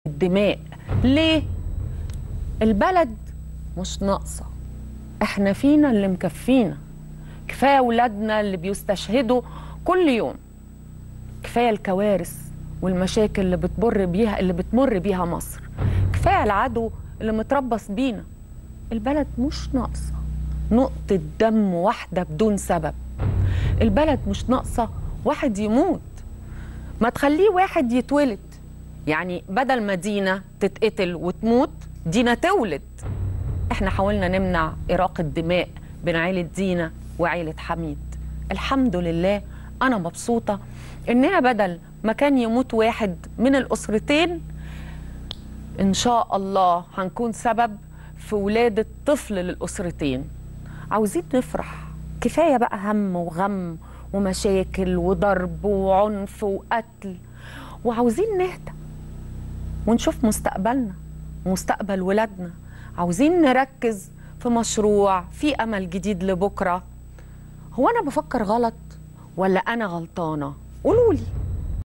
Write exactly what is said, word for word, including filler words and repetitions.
الدماء. ليه؟ البلد مش ناقصة، احنا فينا اللي مكفينا. كفاية ولادنا اللي بيستشهدوا كل يوم، كفاية الكوارث والمشاكل اللي بتمر بيها اللي بتمر بيها مصر، كفاية العدو اللي متربص بينا. البلد مش ناقصة نقطة دم واحدة بدون سبب. البلد مش ناقصة واحد يموت، ما تخليه واحد يتولد. يعني بدل ما دينا تتقتل وتموت، دينا تولد. احنا حاولنا نمنع إراقة دماء بين عيلة دينا وعيلة حميد. الحمد لله أنا مبسوطة إننا بدل ما كان يموت واحد من الأسرتين، إن شاء الله هنكون سبب في ولادة طفل للأسرتين. عاوزين نفرح، كفاية بقى هم وغم ومشاكل وضرب وعنف وقتل، وعاوزين نهدى ونشوف مستقبلنا ومستقبل ولادنا. عاوزين نركز في مشروع في أمل جديد لبكرة. هو أنا بفكر غلط ولا أنا غلطانة؟ قولولي.